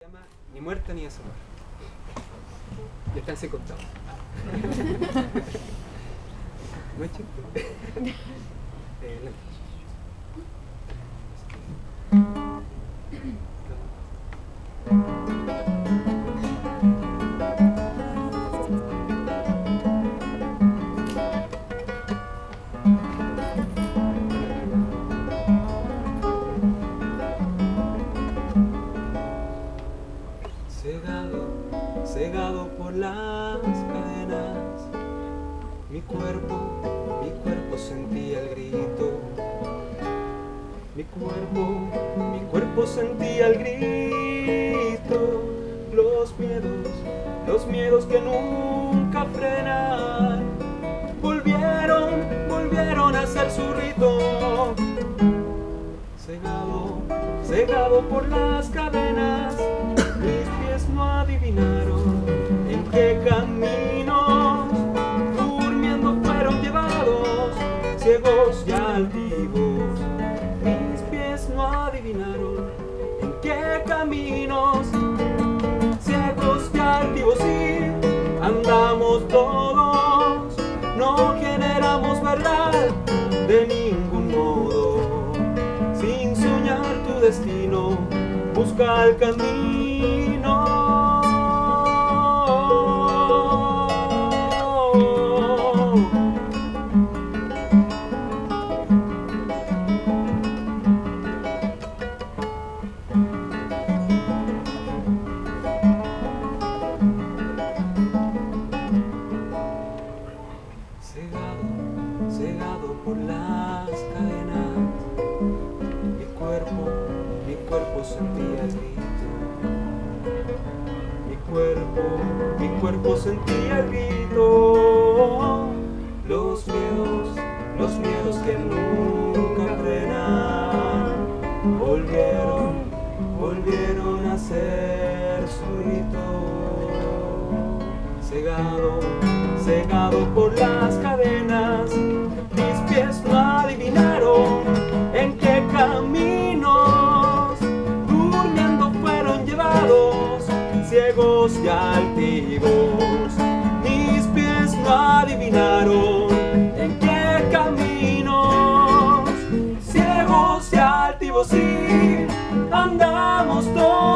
Se llama Ni muerta ni asomar. Y están sin contado. No es chiste. Cegado por las cadenas, mi cuerpo sentía el grito. Mi cuerpo sentía el grito. Los miedos que nunca frenan, volvieron a hacer su rito. Cegado por las cadenas, mis pies no adivinaron en qué caminos, durmiendo fueron llevados, ciegos y altivos. Mis pies no adivinaron en qué caminos, ciegos y altivos. Sí, andamos todos, no generamos verdad de ningún modo. Sin soñar tu destino, busca el camino. Cegado por las cadenas, mi cuerpo sentía el grito. Mi cuerpo sentía el grito. Los miedos que nunca frenan, volvieron a hacer su rito. Cegado por las cadenas, mis pies no adivinaron en qué caminos, durmiendo fueron llevados, ciegos y altivos. Mis pies no adivinaron en qué caminos, ciegos y altivos. Sí, andamos todos.